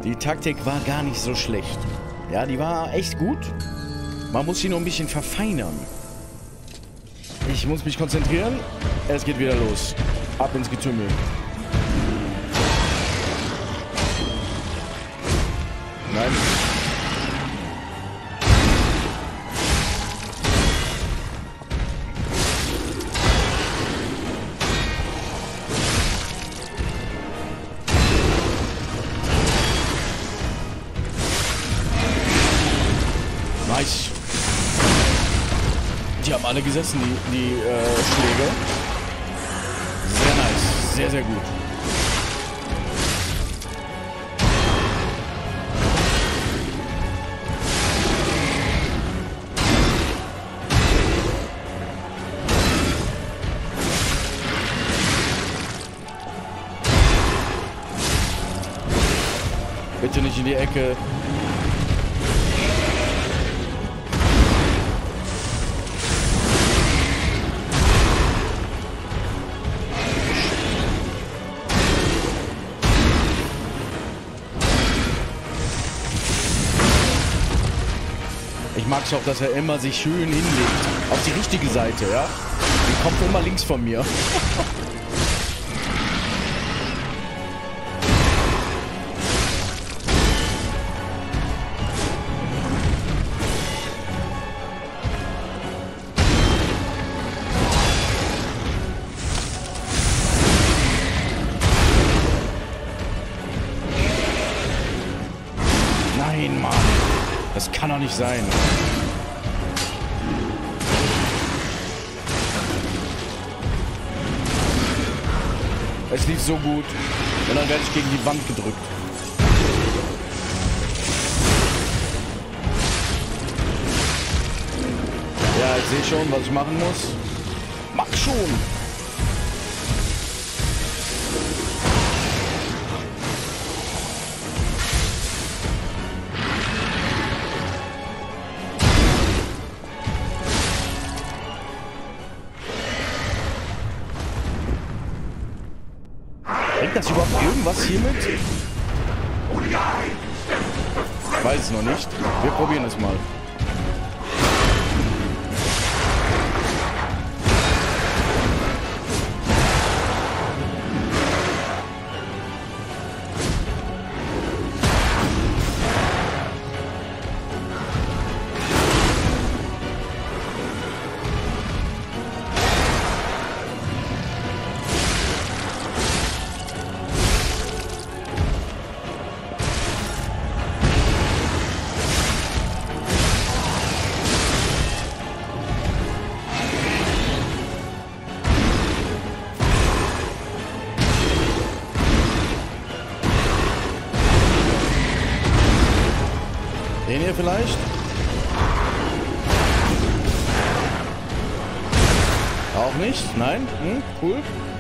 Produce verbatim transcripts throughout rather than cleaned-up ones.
Die Taktik war gar nicht so schlecht. Ja, die war echt gut. Man muss sie nur ein bisschen verfeinern. Ich muss mich konzentrieren. Es geht wieder los. Ab ins Getümmel. Nein. Nice. Die haben alle gesessen, die, die äh, Schläge. Sehr nice. Sehr, sehr gut. Bitte nicht in die Ecke. Ich mag es auch, dass er immer sich schön hinlegt. Auf die richtige Seite, ja? Die kommt immer links von mir. Nein, Mann. Das kann doch nicht sein. Es lief so gut. Und dann werde ich gegen die Wand gedrückt. Ja, ich sehe schon, was ich machen muss. Mach schon! Bringt das überhaupt irgendwas hiermit? Ich weiß es noch nicht. Wir probieren es mal. Den hier vielleicht? Auch nicht? Nein? Hm, cool.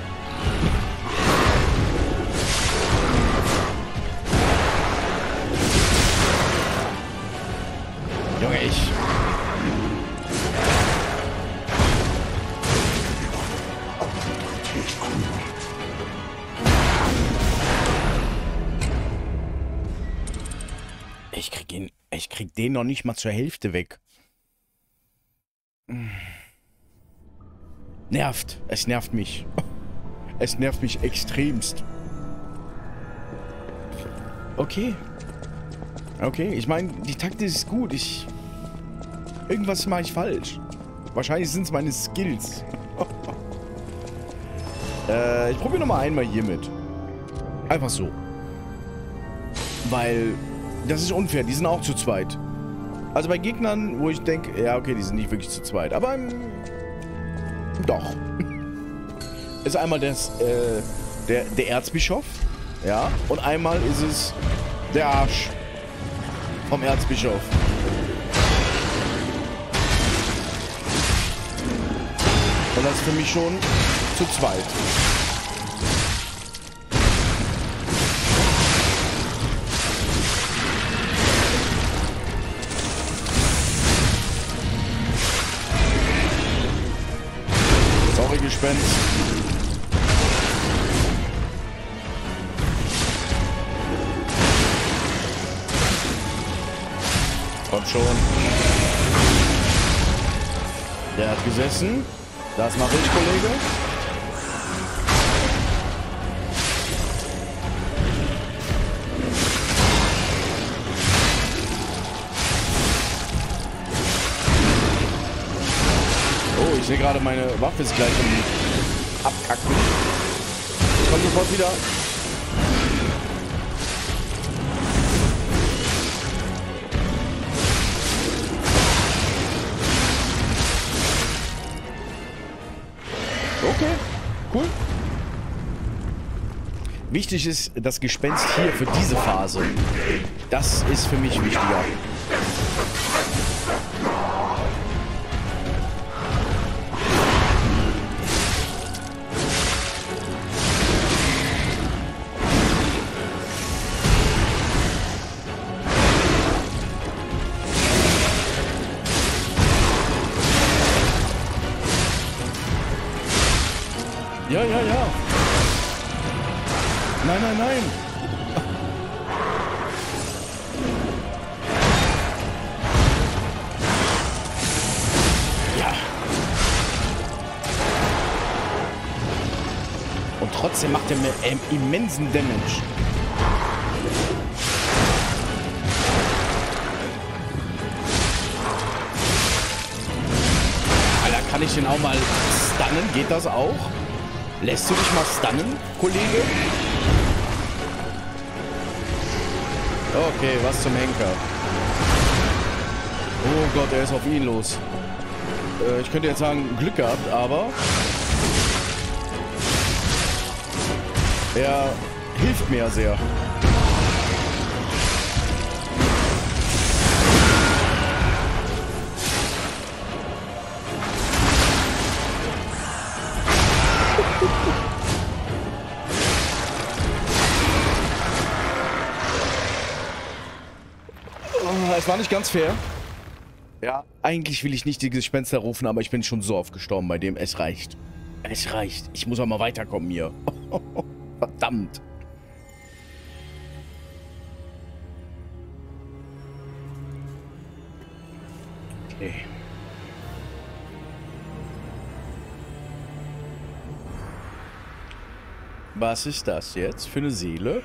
Junge, ich... Ich krieg ihn... Ich krieg den noch nicht mal zur Hälfte weg. Nervt. Es nervt mich. Es nervt mich extremst. Okay. Okay, ich meine, die Taktik ist gut. Ich... Irgendwas mache ich falsch. Wahrscheinlich sind es meine Skills. äh, ich probiere nochmal einmal hiermit. Einfach so. Weil... Das ist unfair, die sind auch zu zweit. Also bei Gegnern, wo ich denke, ja okay, die sind nicht wirklich zu zweit, aber ähm, doch. Ist einmal das, äh, der, der Erzbischof, ja, und einmal ist es der Arsch vom Erzbischof. Und das ist für mich schon zu zweit. Gespenst. Komm schon. Der hat gesessen. Das mache ich, Kollege. Oh, ich sehe gerade, meine Waffe ist gleich im Abkacken. Ich komme sofort wieder. Okay, cool. Wichtig ist das Gespenst hier für diese Phase. Das ist für mich wichtiger. Ja, ja, ja. Nein, nein, nein. Ja. Und trotzdem macht er mir ähm, immensen Damage. Alter, kann ich den auch mal stunnen? Geht das auch? Lässt du dich mal stunnen, Kollege? Okay, was zum Henker. Oh Gott, er ist auf ihn los. Äh, ich könnte jetzt sagen, Glück gehabt, aber... er hilft mir ja sehr. Es war nicht ganz fair. Ja, eigentlich will ich nicht die Gespenster rufen, aber ich bin schon so oft gestorben bei dem. Es reicht. Es reicht. Ich muss auch mal weiterkommen hier. Verdammt. Okay. Was ist das jetzt für eine Seele?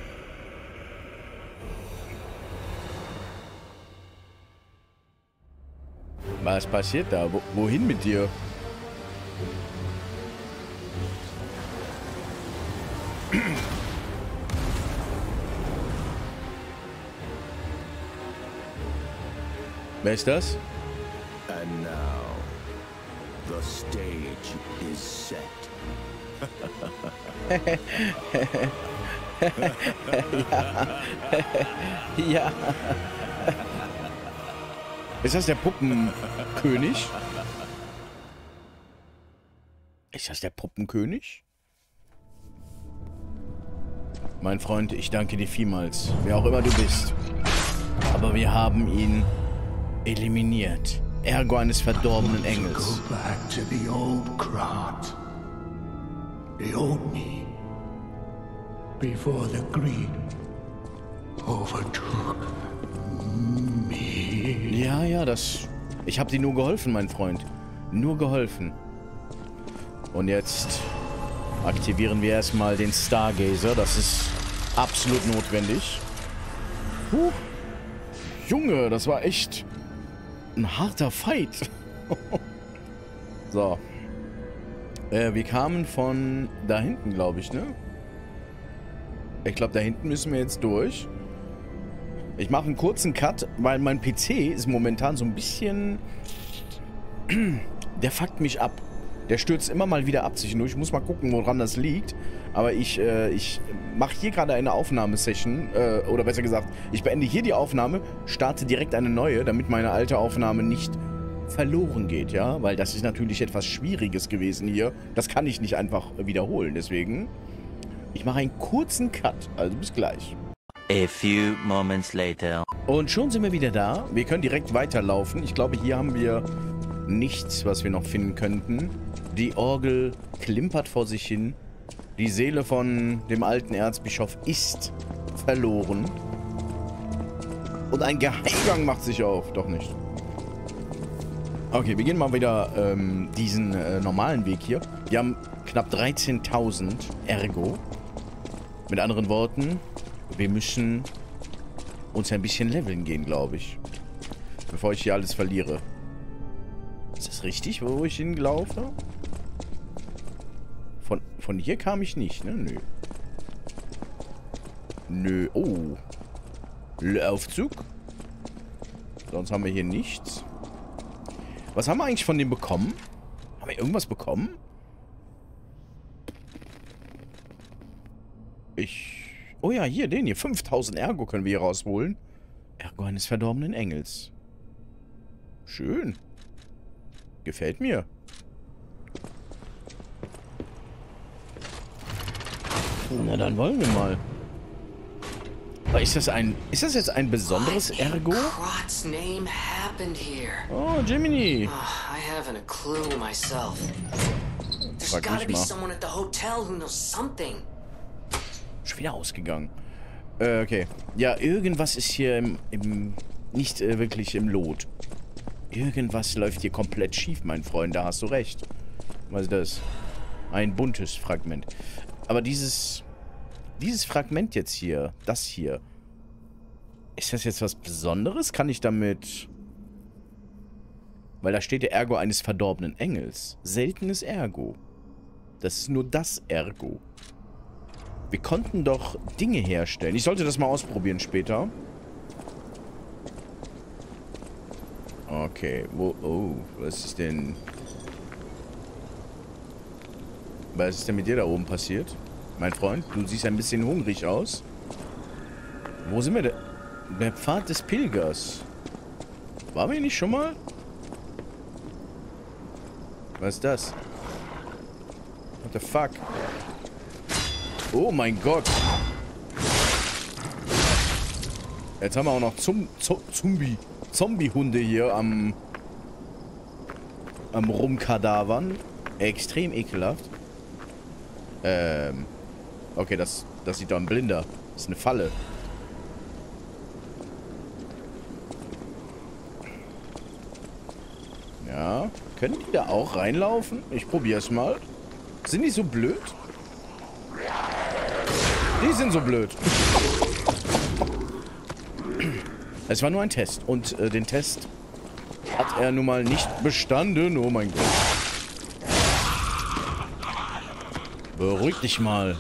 Was passiert da? Wo, wohin mit dir? Wer ist das? And now the stage is set. Ja. Ja. Ist das der Puppenkönig? Ist das der Puppenkönig? Mein Freund, ich danke dir vielmals, wer auch immer du bist. Aber wir haben ihn eliminiert. Ergo eines verdorbenen Engels. Go back to the old Krat. The old me. Before the greed overtook me. Ja, ja, das... Ich habe dir nur geholfen, mein Freund. Nur geholfen. Und jetzt aktivieren wir erstmal den Stargazer. Das ist absolut notwendig. Puh. Junge, das war echt ein harter Fight. So. Äh, wir kamen von da hinten, glaube ich, ne? Ich glaube, da hinten müssen wir jetzt durch. Ich mache einen kurzen Cut, weil mein P C ist momentan so ein bisschen... Der fuckt mich ab. Der stürzt immer mal wieder ab zwischendurch. Ich muss mal gucken, woran das liegt. Aber ich, äh, ich mache hier gerade eine Aufnahmesession. Äh, oder besser gesagt, ich beende hier die Aufnahme, starte direkt eine neue, damit meine alte Aufnahme nicht verloren geht, ja? Weil das ist natürlich etwas Schwieriges gewesen hier. Das kann ich nicht einfach wiederholen. Deswegen, ich mache einen kurzen Cut. Also bis gleich. A few moments later. Und schon sind wir wieder da. Wir können direkt weiterlaufen. Ich glaube, hier haben wir nichts, was wir noch finden könnten. Die Orgel klimpert vor sich hin. Die Seele von dem alten Erzbischof ist verloren. Und ein Geheimgang macht sich auf. Doch nicht. Okay, wir gehen mal wieder ähm, diesen äh, normalen Weg hier. Wir haben knapp dreizehntausend Ergo. Mit anderen Worten, wir müssen uns ein bisschen leveln gehen, glaube ich. Bevor ich hier alles verliere. Ist das richtig, wo ich hinlaufe? Von, von hier kam ich nicht, ne? Nö. Nö. Oh. Aufzug. Sonst haben wir hier nichts. Was haben wir eigentlich von dem bekommen? Haben wir irgendwas bekommen? Ich... Oh ja, hier, den hier. fünftausend Ergo können wir hier rausholen. Ergo eines verdorbenen Engels. Schön. Gefällt mir. Na, dann wollen wir mal. Aber ist das ein... Ist das jetzt ein besonderes Ergo? Oh, Jiminy. Frag mich mal. Schon wieder ausgegangen. Äh, okay. Ja, irgendwas ist hier im... im nicht äh, wirklich im Lot. Irgendwas läuft hier komplett schief, mein Freund. Da hast du recht. Was ist das? Ein buntes Fragment. Aber dieses... Dieses Fragment jetzt hier, das hier. Ist das jetzt was Besonderes? Kann ich damit... Weil da steht der Ergo eines verdorbenen Engels. Seltenes Ergo. Das ist nur das Ergo. Wir konnten doch Dinge herstellen. Ich sollte das mal ausprobieren später. Okay. Wo, oh, was ist denn... Was ist denn mit dir da oben passiert? Mein Freund, du siehst ein bisschen hungrig aus. Wo sind wir denn? Der Pfad des Pilgers. Waren wir hier nicht schon mal? Was ist das? What the fuck? Oh mein Gott. Jetzt haben wir auch noch Zum Zombie Zombie-Hunde hier am am Rumkadavern. Extrem ekelhaft. Ähm. Okay, das, das sieht doch ein Blinder. Das ist eine Falle. Ja. Können die da auch reinlaufen? Ich probiere es mal. Sind die so blöd? Die sind so blöd. Es war nur ein Test. Und äh, den Test hat er nun mal nicht bestanden. Oh mein Gott. Beruhig dich mal.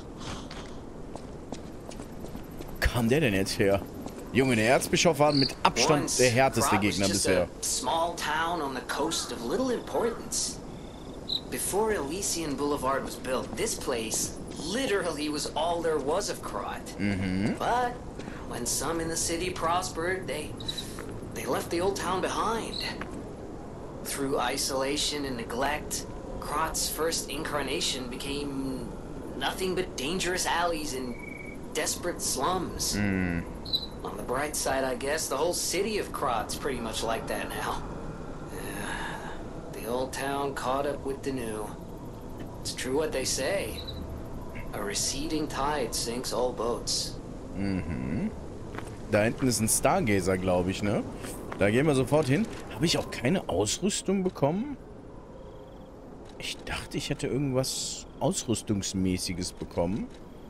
Kam der denn jetzt her? Junge, der Erzbischof war mit Abstand der härteste Gegner bisher. Small town on the coast of little importance. Before Elysian Boulevard was built, this place literally was all there was of Krat. Mhm. But when some in the city prospered, they they left the old town behind. Through isolation and neglect, Krat's first incarnation became nothing but dangerous alleys and desperate slums. Mm. On the bright side, I guess, the whole city of Krat's pretty much like that now. Yeah, the old town caught up with the new. It's true what they say. A receding tide sinks all boats. Mhm. Da hinten ist ein Stargazer, glaube ich, ne? Da gehen wir sofort hin. Habe ich auch keine Ausrüstung bekommen? Ich dachte, ich hätte irgendwas Ausrüstungsmäßiges bekommen.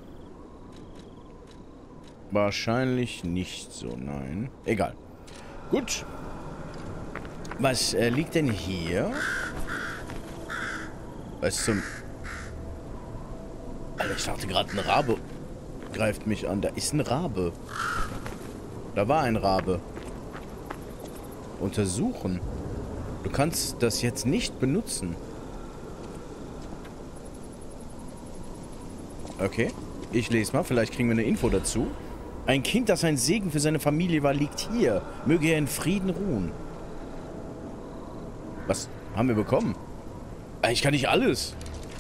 Wahrscheinlich nicht so, nein. Egal. Gut. Was äh, liegt denn hier? Was zum... Alter, ich dachte gerade, ein Rabe greift mich an. Da ist ein Rabe. Da war ein Rabe. Untersuchen. Du kannst das jetzt nicht benutzen. Okay. Ich lese mal. Vielleicht kriegen wir eine Info dazu. Ein Kind, das ein Segen für seine Familie war, liegt hier. Möge er in Frieden ruhen. Was haben wir bekommen? Ich kann nicht alles.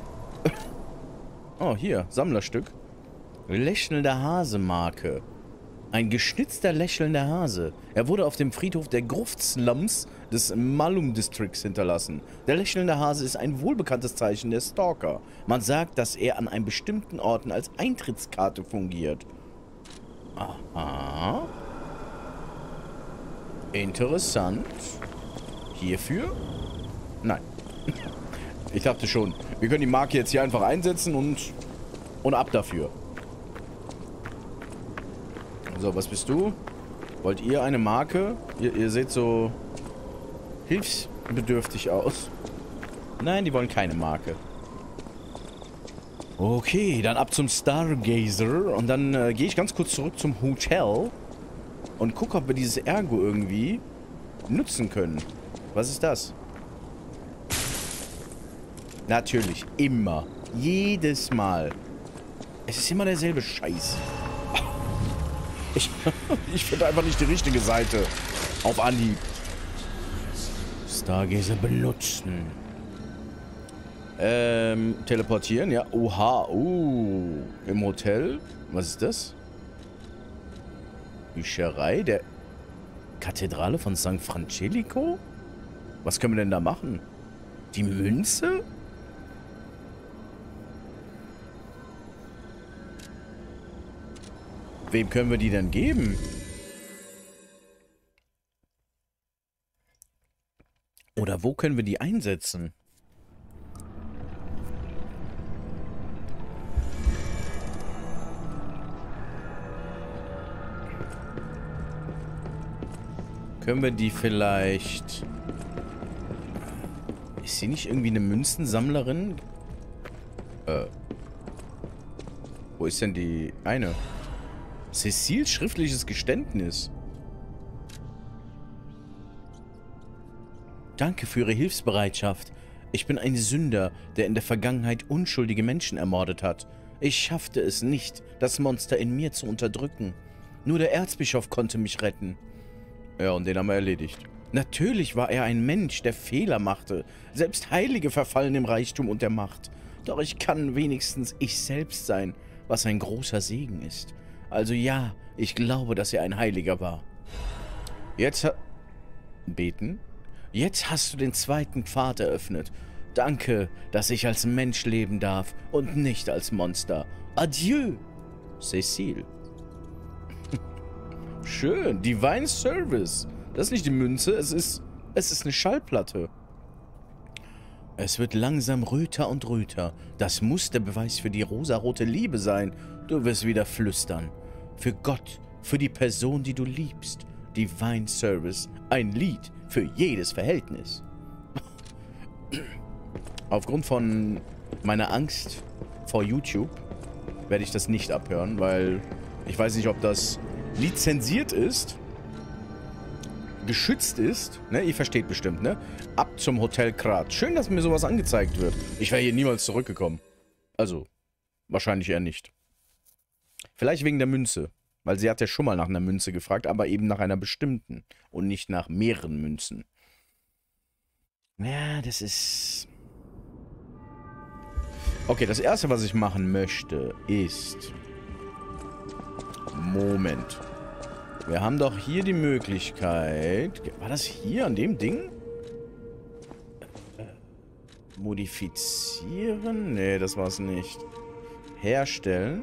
Oh, hier. Sammlerstück. Lächelnder Hase-Marke. Ein geschnitzter lächelnder Hase. Er wurde auf dem Friedhof der Gruft-Slums des Malum-Districts hinterlassen. Der lächelnde Hase ist ein wohlbekanntes Zeichen der Stalker. Man sagt, dass er an einem bestimmten Orten als Eintrittskarte fungiert. Aha. Interessant. Hierfür? Nein. Ich dachte schon. Wir können die Marke jetzt hier einfach einsetzen und, und ab dafür. So, was bist du? Wollt ihr eine Marke? Ihr, ihr seht so hilfsbedürftig aus. Nein, die wollen keine Marke. Okay, dann ab zum Stargazer. Und dann äh, gehe ich ganz kurz zurück zum Hotel. Und gucke, ob wir dieses Ergo irgendwie nutzen können. Was ist das? Natürlich, immer. Jedes Mal. Es ist immer derselbe Scheiß. Ich, ich finde einfach nicht die richtige Seite. Auf Anhieb. Stargazer benutzen. Ähm, teleportieren, ja. Oha, uh. Im Hotel. Was ist das? Bücherei der Kathedrale von Sankt Francesco? Was können wir denn da machen? Die Münze? Wem können wir die denn geben? Oder wo können wir die einsetzen? Können wir die vielleicht... Ist sie nicht irgendwie eine Münzensammlerin? Äh. Wo ist denn die eine? Cecils schriftliches Geständnis. Danke für Ihre Hilfsbereitschaft. Ich bin ein Sünder, der in der Vergangenheit unschuldige Menschen ermordet hat. Ich schaffte es nicht, das Monster in mir zu unterdrücken. Nur der Erzbischof konnte mich retten. Ja, und den haben wir erledigt. Natürlich war er ein Mensch, der Fehler machte. Selbst Heilige verfallen im Reichtum und der Macht. Doch ich kann wenigstens ich selbst sein, was ein großer Segen ist. Also ja, ich glaube, dass er ein Heiliger war. Jetzt ha... Beten? Jetzt hast du den zweiten Pfad eröffnet. Danke, dass ich als Mensch leben darf und nicht als Monster. Adieu, Cecil. Schön, Divine Service. Das ist nicht die Münze, es ist, es ist eine Schallplatte. Es wird langsam röter und röter. Das muss der Beweis für die rosarote Liebe sein. Du wirst wieder flüstern. Für Gott, für die Person, die du liebst. Divine Service, ein Lied für jedes Verhältnis. Aufgrund von meiner Angst vor YouTube werde ich das nicht abhören, weil ich weiß nicht, ob das lizenziert ist, geschützt ist, ne? Ihr versteht bestimmt, ne? Ab zum Hotel Krat. Schön, dass mir sowas angezeigt wird. Ich wäre hier niemals zurückgekommen. Also, wahrscheinlich eher nicht. Vielleicht wegen der Münze. Weil sie hat ja schon mal nach einer Münze gefragt, aber eben nach einer bestimmten. Und nicht nach mehreren Münzen. Ja, das ist... Okay, das erste, was ich machen möchte, ist... Moment. Wir haben doch hier die Möglichkeit... War das hier an dem Ding? Modifizieren? Nee, das war es nicht. Herstellen.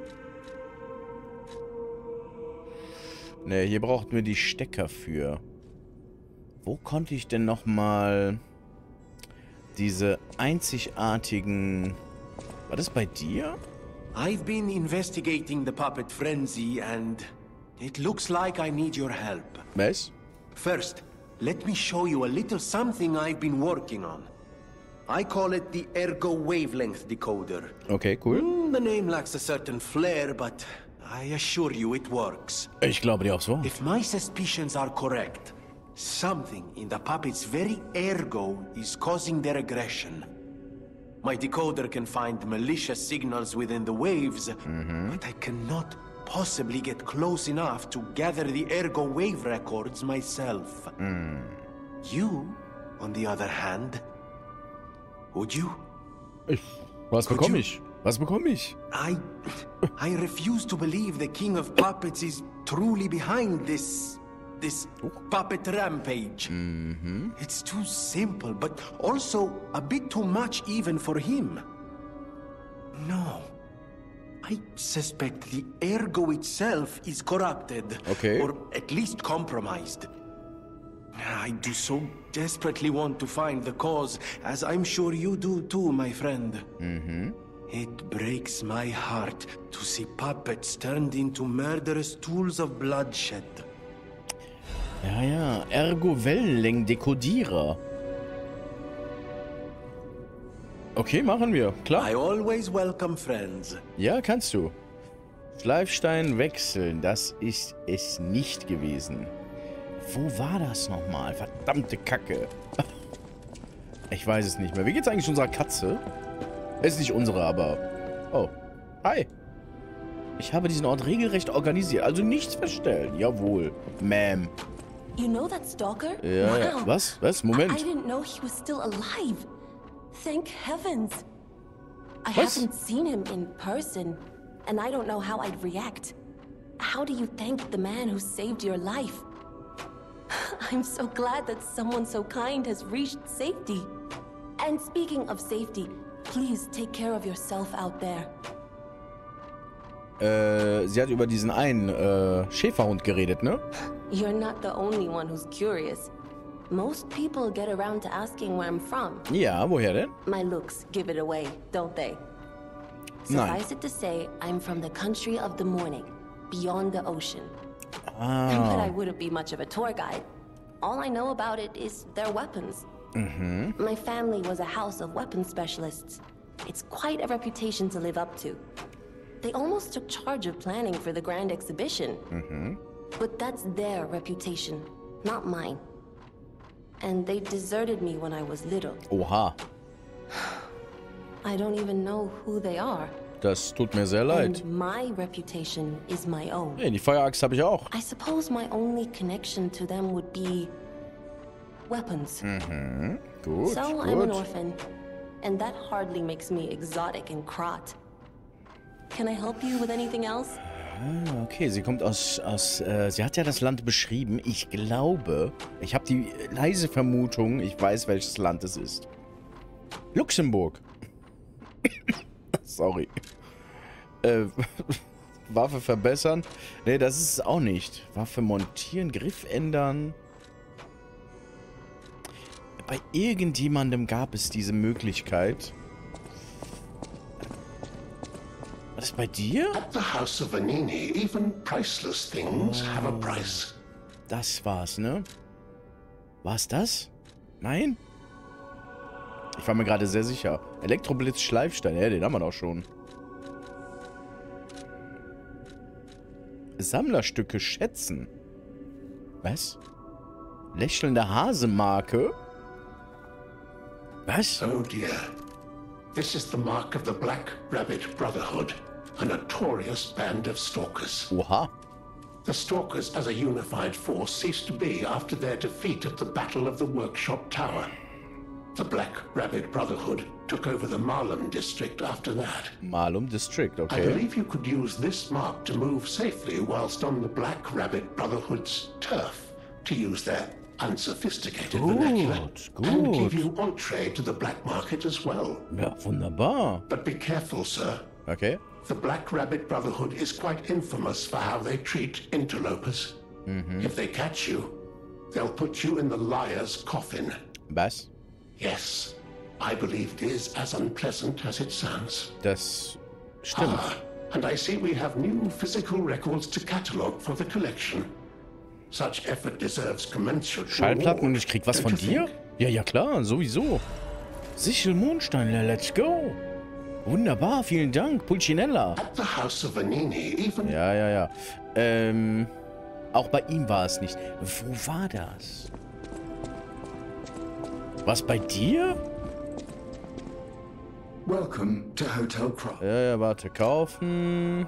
Nee, hier brauchten wir die Stecker für. Wo konnte ich denn nochmal diese einzigartigen... War das bei dir? I've been investigating the puppet frenzy and it looks like I need your help. Was? First, let me show you a little something I've been working on. I call it the Ergo Wavelength Decoder. Okay, cool. Mm, the name lacks a certain flair, but I assure you it works. Ich glaube dir aufs Wort. If my suspicions are correct, something in the puppet's very ergo is causing their aggression. My decoder can find malicious signals within the waves, mm-hmm. but I cannot possibly get close enough to gather the ergo wave records myself. Mm. You, on the other hand, would you? Ich, was bekomme ich? Was bekomme ich? I, I refuse to believe the King of Puppets is truly behind this, this puppet rampage. Mm-hmm. It's too simple, but also a bit too much even for him. No. I suspect the ergo itself is corrupted. Okay. Or at least compromised. I do so desperately want to find the cause, as I'm sure you do too, my friend. Mhm. It breaks my heart to see puppets turned into murderous tools of bloodshed. Ja, ja. Ergo-Wellenlängen-Dekodierer. Okay, machen wir. Klar. I always welcome friends. Ja, kannst du. Schleifstein wechseln. Das ist es nicht gewesen. Wo war das nochmal? Verdammte Kacke. Ich weiß es nicht mehr. Wie geht's eigentlich unserer Katze? Ist nicht unsere, aber... Oh. Hi. Ich habe diesen Ort regelrecht organisiert. Also nichts verstellen. Jawohl. Ma'am. You know that stalker? Ja, ja. Wow. Was? Was? I, Moment. I didn't know he was still alive. Thank heavens. I Was? haven't seen him in person, and I don't know how I'd react. How do you thank the man who saved your life? I'm so glad that someone so kind has reached safety. And speaking of safety, please take care of yourself out there. Äh, sie hat über diesen einen äh, Schäferhund geredet, ne? You're not the only one who's curious. Most people get around to asking where I'm from. Ja, woher denn? My looks give it away, don't they? Nein. Suffice it to say, I'm from the country of the morning, beyond the ocean. But I Ah. wouldn't be much of a tour guide. All I know about it is their weapons. My family was a house of weapons specialists. It's quite a reputation to live up to. They almost took charge of planning for the grand exhibition. But that's their reputation, not mine. And they deserted me when I was little. Oha. I don't even know who they are. Das tut mir sehr leid. And my reputation is my own. Hey, die Feueraxt habe ich auch. I suppose my only connection to them would be weapons. Gut, So I'm an gut. orphan, and that hardly makes me exotic in Krat. Can I help you with anything else? Okay, sie kommt aus... aus äh, sie hat ja das Land beschrieben. Ich glaube, ich habe die leise Vermutung, ich weiß, welches Land es ist. Luxemburg. Sorry. Äh, Waffe verbessern? Ne, das ist es auch nicht. Waffe montieren, Griff ändern. Bei irgendjemandem gab es diese Möglichkeit. Was ist bei dir? At the House of Vanini, even priceless things have a price. Das war's, ne? War's das? Nein? Ich war mir gerade sehr sicher. Elektroblitz Schleifstein, ja, den haben wir doch schon. Sammlerstücke schätzen. Was? Lächelnde Hasemarke? Was? Oh dear. This is the mark of the Black Rabbit Brotherhood, a notorious band of stalkers. Oha. The Stalkers as a unified force ceased to be after their defeat at the Battle of the Workshop Tower. The Black Rabbit Brotherhood took over the Marlum district after that. Malum District, I okay. believe you could use this mark to move safely whilst on the Black Rabbit Brotherhood's turf, to use their unsophisticated vernacular, Good, and give good. you entree to the black market as well. Ja, wunderbar. But be careful, sir. Okay. The Black Rabbit Brotherhood is quite infamous for how they treat interlopers. If they catch you, they'll put you in the liar's coffin. Was? Yes, I believe it is as unpleasant as it sounds. Das stimmt. Ah, and I see we have new physical records to catalogue for the collection. Such effort deserves commensurate Schallplatten und reward, ich krieg was don't von you dir? think? Ja, ja klar, sowieso. Sichel Mondstein, let's go. Wunderbar, vielen Dank, Pulcinella. At the House of Vanini, even Ja, ja, ja. Ähm, auch bei ihm war es nicht. Wo war das? Was bei dir? Welcome to Hotel Krat. Ja, ja, warte, kaufen.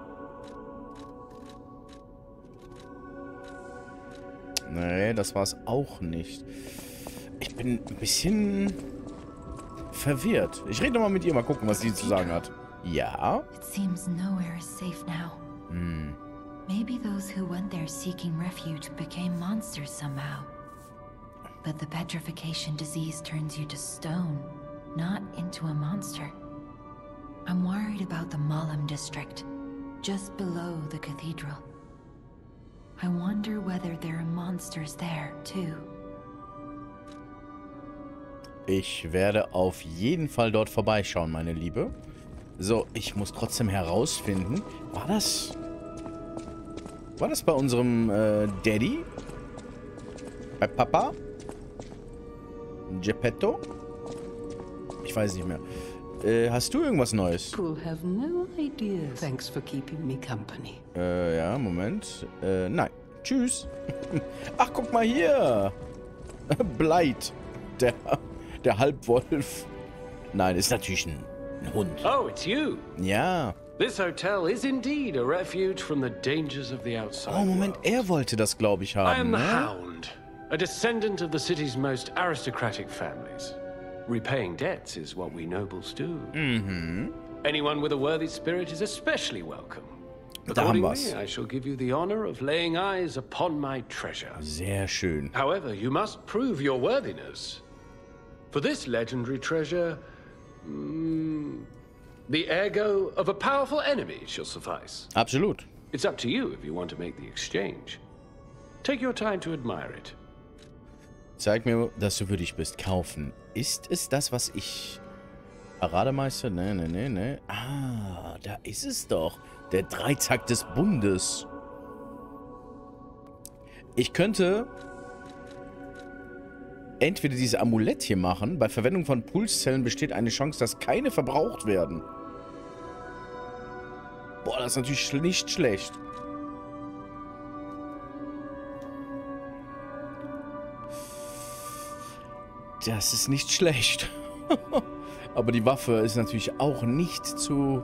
Nee, das war's auch nicht. Ich bin ein bisschen verwirrt. Ich rede nochmal mit ihr, mal gucken, was sie zu sagen hat. Ja? It seems nowhere is safe now. Maybe those who went there seeking refuge became monsters somehow. But the petrification disease turns you to stone, not into a monster. I'm worried about the Malum district, just below the cathedral. I wonder whether there are monsters there, too. Ich werde auf jeden Fall dort vorbeischauen, meine Liebe. So, ich muss trotzdem herausfinden. War das... War das bei unserem äh, Daddy? Bei Papa? Geppetto? Ich weiß nicht mehr. Äh, hast du irgendwas Neues? You'll have no idea. Thanks for keeping me company. Äh, ja, Moment. Äh, nein. Tschüss. Ach, guck mal hier. Bleit. Der, der Halbwolf. Nein, ist natürlich ein, ein Hund. Oh, it's you. Ja. This hotel is indeed a refuge from the dangers of the outside. Oh, Moment, er wollte das, glaube ich, haben. I am the ne? Hound, a descendant of the city's most aristocratic families. Repaying debts is what we nobles do. Mhm. Anyone with a worthy spirit is especially welcome. Da haben wir's. Accordingly, I shall give you the honor of laying eyes upon my treasure. Sehr schön. However, you must prove your worthiness. For this legendary treasure, mm, the ergo of a powerful enemy shall suffice. Absolut. It's up to you if you want to make the exchange. Take your time to admire it. Zeig mir, dass du würdig bist. Kaufen. Ist es das, was ich... Parademeister? Ne, ne, ne, ne. Ah, da ist es doch. Der Dreizack des Bundes. Ich könnte entweder dieses Amulett hier machen. Bei Verwendung von Pulszellen besteht eine Chance, dass keine verbraucht werden. Boah, das ist natürlich nicht schlecht. Das ist nicht schlecht. Aber die Waffe ist natürlich auch nicht zu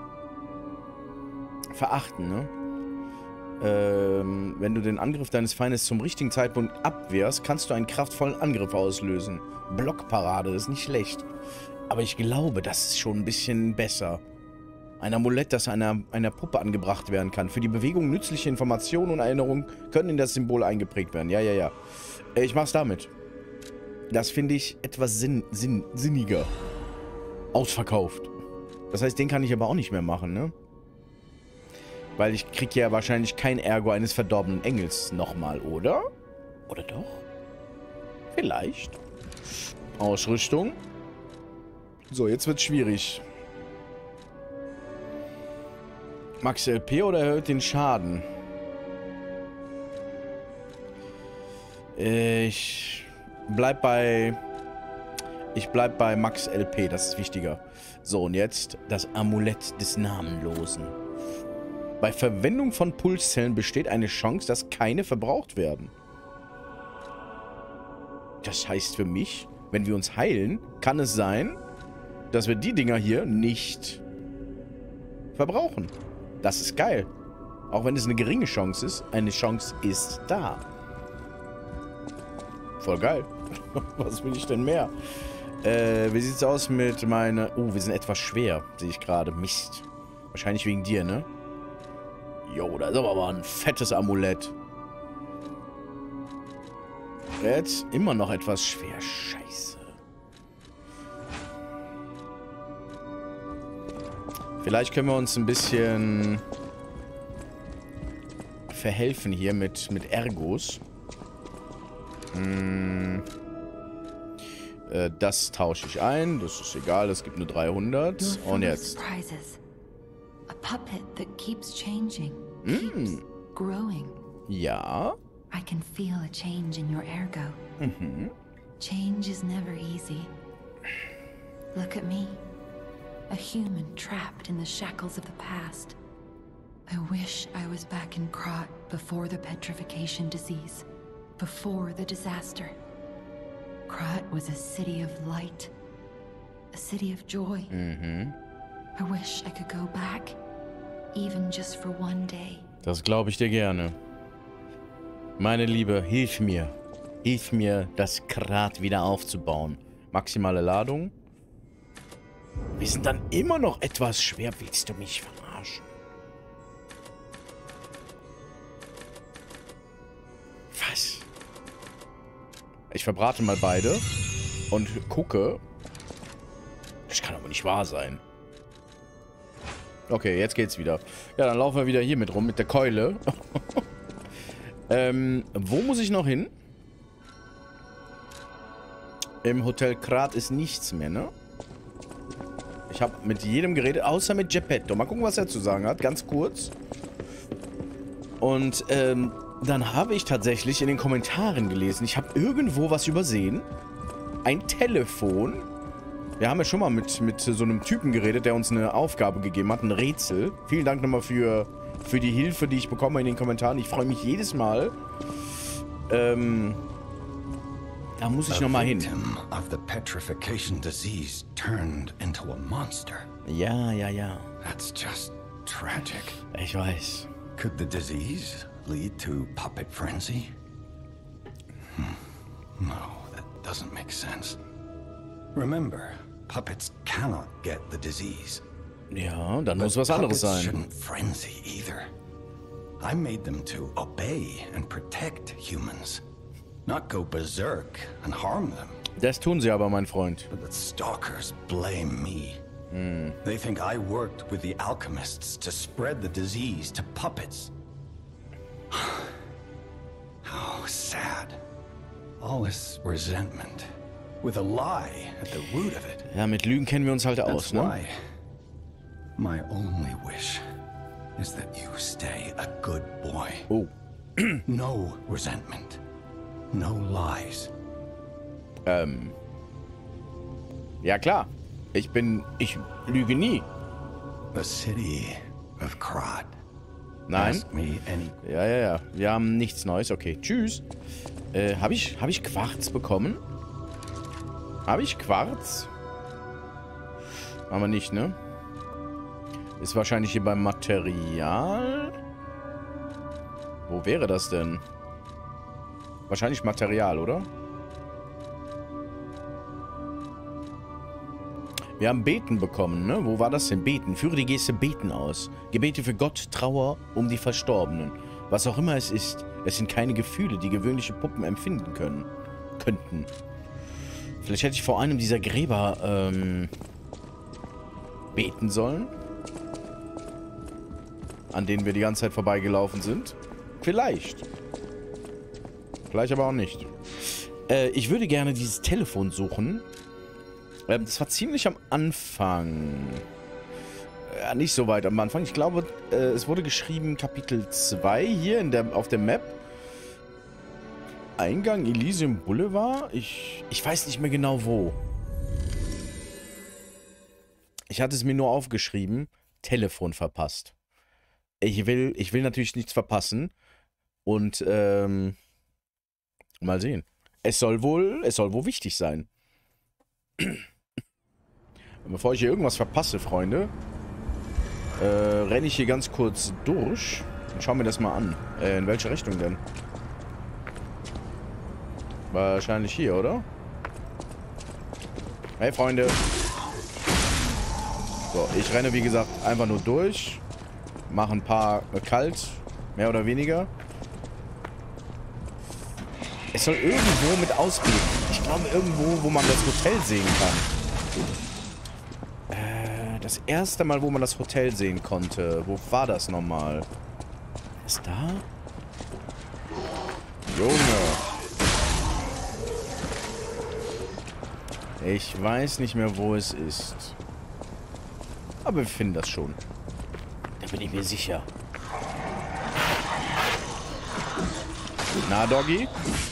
verachten, ne? Ähm, wenn du den Angriff deines Feindes zum richtigen Zeitpunkt abwehrst, kannst du einen kraftvollen Angriff auslösen. Blockparade ist nicht schlecht. Aber ich glaube, das ist schon ein bisschen besser. Ein Amulett, das einer, einer Puppe angebracht werden kann. Für die Bewegung nützliche Informationen und Erinnerungen können in das Symbol eingeprägt werden. Ja, ja, ja. Ich mach's damit. Das finde ich etwas sinn, sinn, sinniger. Ausverkauft. Das heißt, den kann ich aber auch nicht mehr machen, ne? Weil ich kriege ja wahrscheinlich kein Ergo eines verdorbenen Engels nochmal, oder? Oder doch? Vielleicht. Ausrüstung. So, jetzt wird's schwierig. Max L P oder erhöht den Schaden? Ich bleib bei... Ich bleib bei Max L P, das ist wichtiger. So, und jetzt das Amulett des Namenlosen. Bei Verwendung von Pulszellen besteht eine Chance, dass keine verbraucht werden. Das heißt für mich, wenn wir uns heilen, kann es sein, dass wir die Dinger hier nicht verbrauchen. Das ist geil. Auch wenn es eine geringe Chance ist, eine Chance ist da. Voll geil. Was will ich denn mehr? Äh, wie sieht's aus mit meiner... Oh, wir sind etwas schwer, sehe ich gerade. Mist. Wahrscheinlich wegen dir, ne? Jo, da ist aber ein fettes Amulett. Jetzt immer noch etwas schwer. Scheiße. Vielleicht können wir uns ein bisschen verhelfen hier mit, mit Ergos. Hm. Äh, das tausche ich ein. Das ist egal, das gibt nur dreihundert. Und jetzt. A puppet that keeps changing, Mm. keeps growing. Ja. I can feel a change in your ergo. Mhm. Change is never easy. Look at me. A human trapped in the shackles of the past. I wish I was back in Krat before the petrification disease. Before the disaster. Krat was a city of light. A city of joy. Mhm. I wish I could go back, even just for one day. Das glaube ich dir gerne. Meine Liebe, hilf mir. Hilf mir, das Krat wieder aufzubauen. Maximale Ladung. Wir sind dann immer noch etwas schwer. Willst du mich verarschen? Was? Ich verbrate mal beide und gucke. Das kann aber nicht wahr sein. Okay, jetzt geht's wieder. Ja, dann laufen wir wieder hier mit rum, mit der Keule. ähm, wo muss ich noch hin? Im Hotel Krat ist nichts mehr, ne? Ich habe mit jedem geredet, außer mit Geppetto. Mal gucken, was er zu sagen hat, ganz kurz. Und ähm, dann habe ich tatsächlich in den Kommentaren gelesen, ich habe irgendwo was übersehen. Ein Telefon. Wir haben ja schon mal mit, mit so einem Typen geredet, der uns eine Aufgabe gegeben hat, ein Rätsel. Vielen Dank nochmal für, für die Hilfe, die ich bekomme in den Kommentaren. Ich freue mich jedes Mal. Ähm, da muss ich nochmal hin. Of the petrification disease turned into a monster. Ja, ja, ja. That's just tragic. Ich weiß. Could the disease lead to puppet frenzy? Hmm. No, that doesn't make sense. Remember, puppets cannot get the disease. Ja, dann muss was anderes sein. Shouldn't frenzy either. I made them to obey and protect humans, not go berserk and harm them. Das tun sie aber, mein Freund. But the stalkers blame me. Mm. They think I worked with the alchemists to spread the disease to puppets. How sad. All this resentment, with a lie at the root of it. Ja, mit Lügen kennen wir uns halt aus, ne? Why my only wish is that you stay a good boy. Oh. No resentment. No lies. Ähm. Ja, klar. Ich bin... Ich lüge nie. The city of Krat. Nein. Ja, ja, ja. Wir haben nichts Neues. Okay, tschüss. Äh, habe ich, hab ich Quarz bekommen? Habe ich Quarz? Aber nicht, ne? Ist wahrscheinlich hier beim Material. Wo wäre das denn? Wahrscheinlich Material, oder? Wir haben Beten bekommen, ne? Wo war das denn? Beten. Führe die Geste Beten aus. Gebete für Gott, Trauer um die Verstorbenen. Was auch immer es ist, es sind keine Gefühle, die gewöhnliche Puppen empfinden können. Könnten. Vielleicht hätte ich vor einem dieser Gräber, ähm, beten sollen. An denen wir die ganze Zeit vorbeigelaufen sind. Vielleicht. Vielleicht aber auch nicht. Äh, ich würde gerne dieses Telefon suchen. Ähm, das war ziemlich am Anfang. Ja, nicht so weit am Anfang. Ich glaube, äh, es wurde geschrieben Kapitel zwei hier in der, auf der Map. Eingang Elysium Boulevard. Ich, ich weiß nicht mehr genau wo. Ich hatte es mir nur aufgeschrieben. Telefon verpasst. Ich will, ich will natürlich nichts verpassen. Und, ähm, mal sehen. Es soll wohl, es soll wohl wichtig sein. Bevor ich hier irgendwas verpasse, Freunde, äh, renne ich hier ganz kurz durch und schau mir das mal an. Äh, in welche Richtung denn? Wahrscheinlich hier, oder? Hey, Freunde. So, ich renne, wie gesagt, einfach nur durch. Mache ein paar äh, kalt, mehr oder weniger. Es soll irgendwo mit Ausblick. Ich glaube, irgendwo, wo man das Hotel sehen kann. Äh, das erste Mal, wo man das Hotel sehen konnte. Wo war das nochmal? Ist da? Junge. Ich weiß nicht mehr, wo es ist. Aber wir finden das schon. Da bin ich mir sicher. Na, Doggy?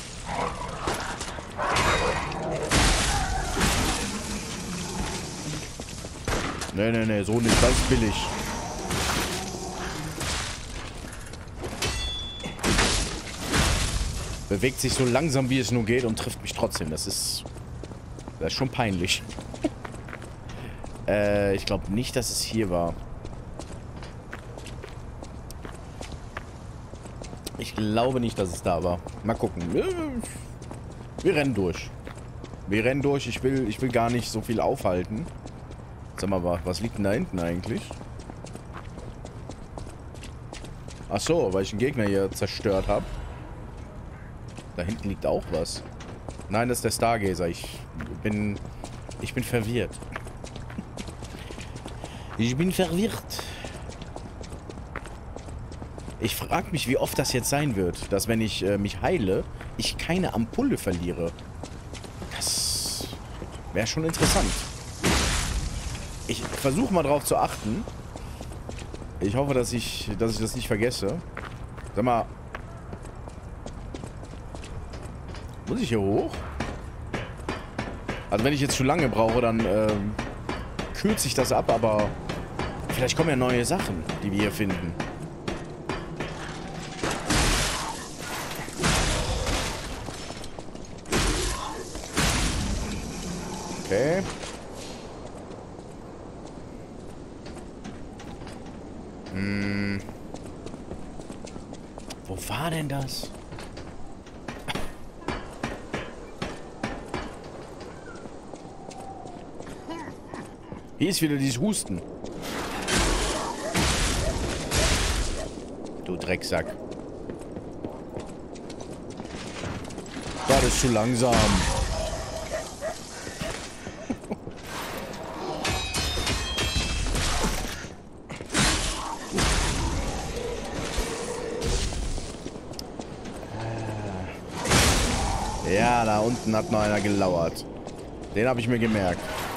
Nee, nee, nee, so nicht. Das ist billig. Bewegt sich so langsam, wie es nur geht und trifft mich trotzdem. Das ist... Das ist schon peinlich. äh, ich glaube nicht, dass es hier war. Ich glaube nicht, dass es da war. Mal gucken. Wir, wir rennen durch. Wir rennen durch. Ich will, ich will gar nicht so viel aufhalten. Sag mal, was liegt denn da hinten eigentlich? Ach so, weil ich einen Gegner hier zerstört habe. Da hinten liegt auch was. Nein, das ist der Stargazer. Ich bin... Ich bin verwirrt. Ich bin verwirrt. Ich frage mich, wie oft das jetzt sein wird, dass wenn ich äh, mich heile, ich keine Ampulle verliere. Das... Wäre schon interessant. Ich versuche mal drauf zu achten. Ich hoffe, dass ich, dass ich das nicht vergesse. Sag mal. Muss ich hier hoch? Also wenn ich jetzt zu lange brauche, dann ähm, kürze ich das ab, aber vielleicht kommen ja neue Sachen, die wir hier finden. Okay. Hm. Wo war denn das? Hier ist wieder dieses Husten. Du Drecksack. Das ist zu langsam. Ja, da unten hat noch einer gelauert. Den habe ich mir gemerkt.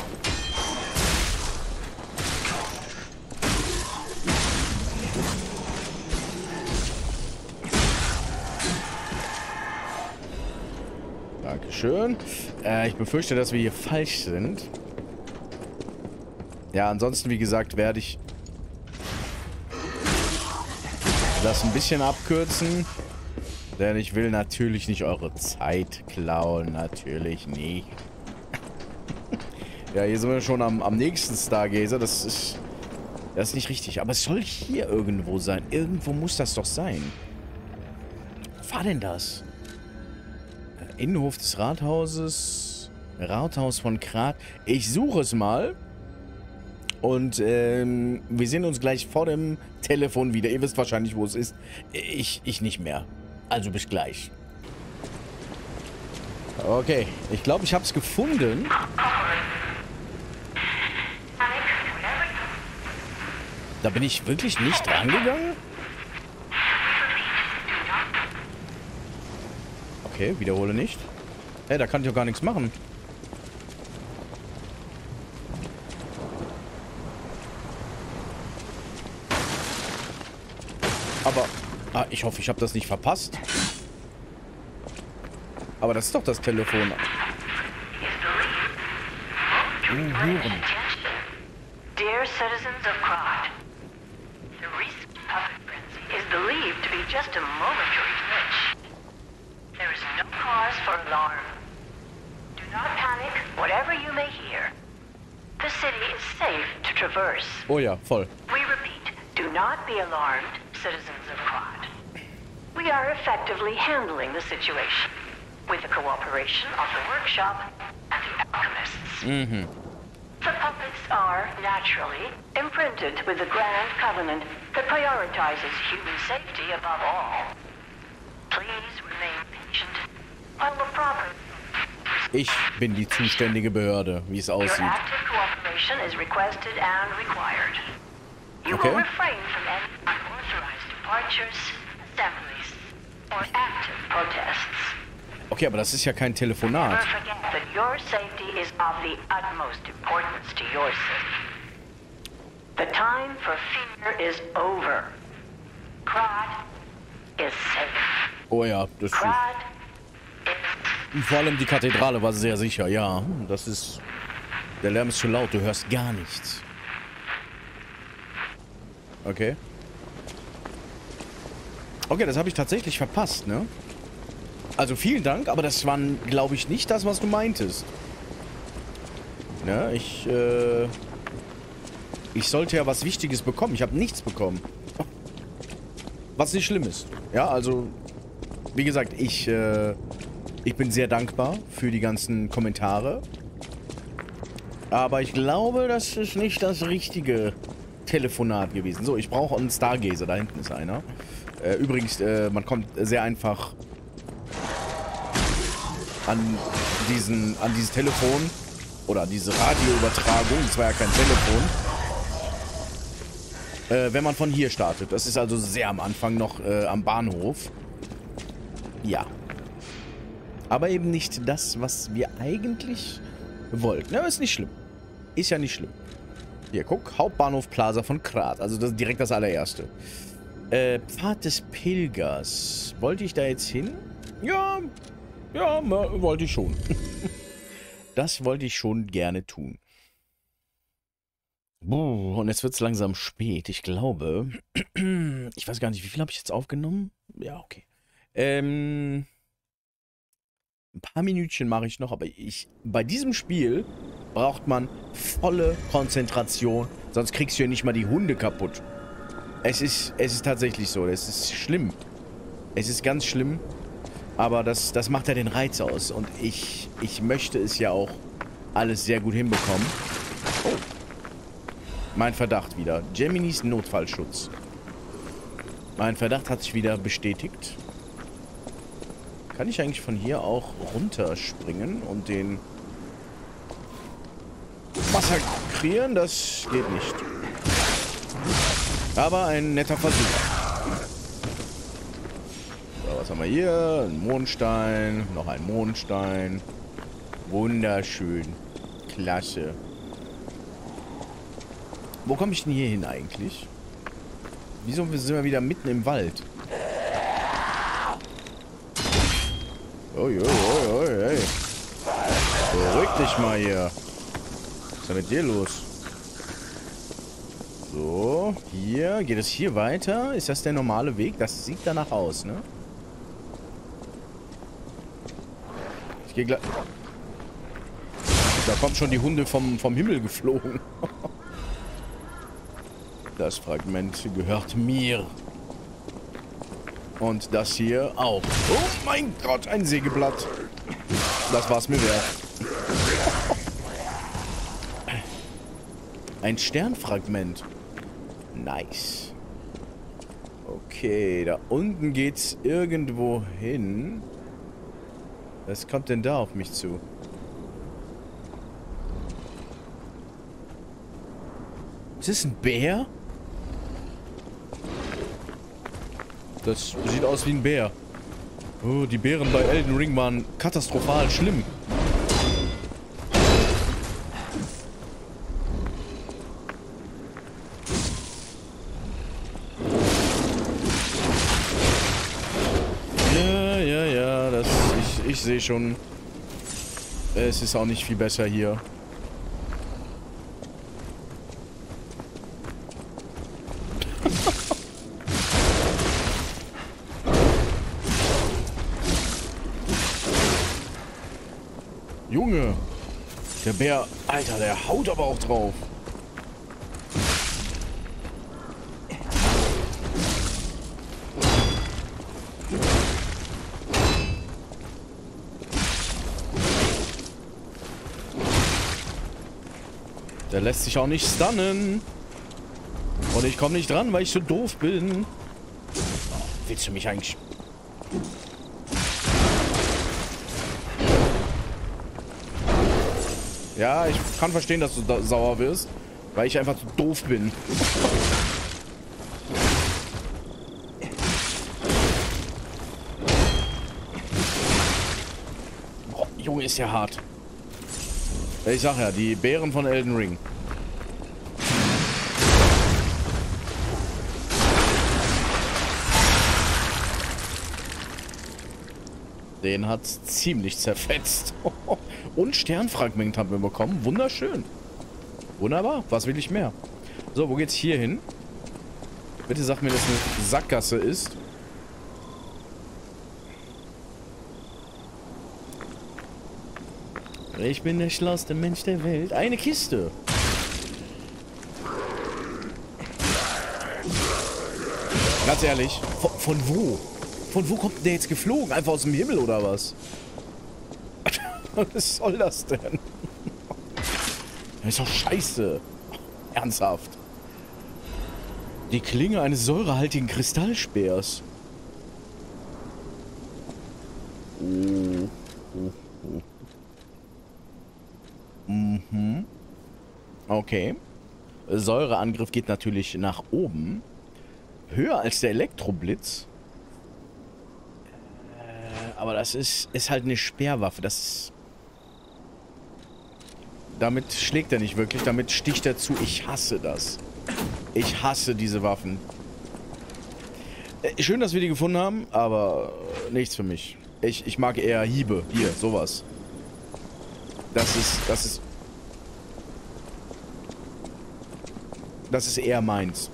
Dankeschön. Äh, ich befürchte, dass wir hier falsch sind. Ja, ansonsten, wie gesagt, werde ich das ein bisschen abkürzen. Denn ich will natürlich nicht eure Zeit klauen. Natürlich nicht. Ja, hier sind wir schon am, am nächsten Stargazer. Das ist, das ist nicht richtig. Aber es soll hier irgendwo sein. Irgendwo muss das doch sein. Wo war denn das? Innenhof des Rathauses. Rathaus von Krat. Ich suche es mal. Und ähm, wir sehen uns gleich vor dem Telefon wieder. Ihr wisst wahrscheinlich, wo es ist. Ich, ich nicht mehr. Also bis gleich. Okay, ich glaube, ich habe es gefunden. Da bin ich wirklich nicht rangegangen? Okay, wiederhole nicht. Hey, da kann ich doch gar nichts machen. Aber... Ah, ich hoffe, ich habe das nicht verpasst. Aber das ist doch das Telefon. Oh, hören. Dear citizens of Krat, the recent puppet frenzy is believed to be just a momentary glitch. There is no cause for alarm. Do not panic, whatever you may hear. The city is safe to traverse. Oh ja, voll. We repeat, do not be alarmed, citizens of Krat. We are effectively handling the situation with the cooperation of the workshop and the alchemists. Mm-hmm. The puppets are, naturally, imprinted with the Grand Covenant that prioritizes human safety above all. Please remain patient while the proper... Ich bin die zuständige Behörde, wie es aussieht. Your active cooperation is requested and required. You Okay. will refrain from any unauthorized departures, assemblies, or active protests. Okay, aber das ist ja kein Telefonat. Never forget that your safety is of the utmost importance to your city. The time for fear is over. Krat is safe. Oh ja, das ist... Krat Vor allem die Kathedrale war sehr sicher, ja. Das ist... Der Lärm ist zu laut, du hörst gar nichts. Okay. Okay, das habe ich tatsächlich verpasst, ne? Also vielen Dank, aber das war, glaube ich, nicht das, was du meintest. Ne, ich, äh... Ich sollte ja was Wichtiges bekommen. Ich habe nichts bekommen. Was nicht schlimm ist. Ja, also... Wie gesagt, ich, äh... Ich bin sehr dankbar für die ganzen Kommentare. Aber ich glaube, das ist nicht das richtige Telefonat gewesen. So, ich brauche einen Stargazer. Da hinten ist einer. Äh, übrigens, äh, man kommt sehr einfach an diesen, an dieses Telefon oder diese Radioübertragung. Das war ja kein Telefon. Äh, wenn man von hier startet. Das ist also sehr am Anfang noch äh, am Bahnhof. Ja. Aber eben nicht das, was wir eigentlich wollt. Na, ist nicht schlimm. Ist ja nicht schlimm. Hier, guck. Hauptbahnhof Plaza von Krat. Also das ist direkt das allererste. Äh, Pfad des Pilgers. Wollte ich da jetzt hin? Ja, ja, wollte ich schon. Das wollte ich schon gerne tun. Buh, und jetzt wird es langsam spät. Ich glaube, ich weiß gar nicht, wie viel habe ich jetzt aufgenommen? Ja, okay. Ähm, ein paar Minütchen mache ich noch, aber ich, bei diesem Spiel braucht man volle Konzentration, sonst kriegst du ja nicht mal die Hunde kaputt. Es ist, es ist tatsächlich so, es ist schlimm. Es ist ganz schlimm, aber das, das macht ja den Reiz aus und ich, ich möchte es ja auch alles sehr gut hinbekommen. Oh. Mein Verdacht wieder. Geminis Notfallschutz. Mein Verdacht hat sich wieder bestätigt. Kann ich eigentlich von hier auch runterspringen und den massakrieren? Das geht nicht. Aber ein netter Versuch. So, was haben wir hier? Ein Mondstein. Noch ein Mondstein. Wunderschön. Klasse. Wo komme ich denn hier hin eigentlich? Wieso sind wir wieder mitten im Wald? Ui, ui, ui, ui. Beruhig dich mal hier. Was ist denn mit dir los? So, hier. Geht es hier weiter? Ist das der normale Weg? Das sieht danach aus, ne? Ich gehe gleich... Da kommen schon die Hunde vom, vom Himmel geflogen. Das Fragment gehört mir. Und das hier auch. Oh mein Gott, ein Sägeblatt. Das war's mir wert. Ein Sternfragment. Nice. Okay, da unten geht's irgendwo hin. Was kommt denn da auf mich zu? Ist das ein Bär? Das sieht aus wie ein Bär. Oh, die Bären bei Elden Ring waren katastrophal schlimm. Ja, ja, ja, das, ich, ich sehe schon. Es ist auch nicht viel besser hier. Junge, der Bär, Alter, der haut aber auch drauf. Der lässt sich auch nicht stunnen. Und ich komme nicht dran, weil ich so doof bin. Oh, willst du mich eigentlich... Ja, ich kann verstehen, dass du da sauer wirst, weil ich einfach zu doof bin. Oh, Junge, ist ja hart. Ich sag ja, die Bären von Elden Ring. Den hat's ziemlich zerfetzt. Und Sternfragment haben wir bekommen. Wunderschön. Wunderbar. Was will ich mehr? So, wo geht's hier hin? Bitte sag mir, dass eine Sackgasse ist. Ich bin der schlauste Mensch der Welt. Eine Kiste. Ganz ehrlich, von, von wo? Von wo kommt der jetzt geflogen? Einfach aus dem Himmel oder was? Was soll das denn? Das ist doch scheiße. Ernsthaft. Die Klinge eines säurehaltigen Kristallspeers. Oh. Oh, oh. Mhm. Okay. Säureangriff geht natürlich nach oben. Höher als der Elektroblitz. Äh, aber das ist, ist halt eine Speerwaffe. Das ist... damit schlägt er nicht wirklich, damit sticht er zu. Ich hasse das. Ich hasse diese Waffen. Äh, schön, dass wir die gefunden haben, aber nichts für mich. Ich, ich mag eher Hiebe. Hier, sowas. Das ist, das ist... Das ist eher meins.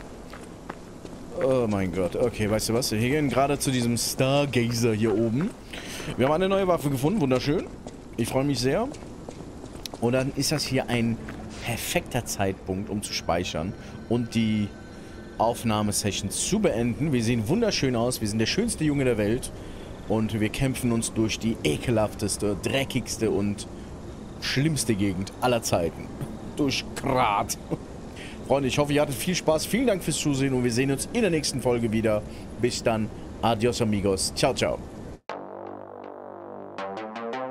Oh mein Gott. Okay, weißt du was? Wir gehen gerade zu diesem Stargazer hier oben. Wir haben eine neue Waffe gefunden. Wunderschön. Ich freue mich sehr. Und dann ist das hier ein perfekter Zeitpunkt, um zu speichern und die Aufnahmesession zu beenden. Wir sehen wunderschön aus. Wir sind der schönste Junge der Welt. Und wir kämpfen uns durch die ekelhafteste, dreckigste und schlimmste Gegend aller Zeiten. Durch Grat. Freunde, ich hoffe, ihr hattet viel Spaß. Vielen Dank fürs Zusehen und wir sehen uns in der nächsten Folge wieder. Bis dann. Adios, amigos. Ciao, ciao.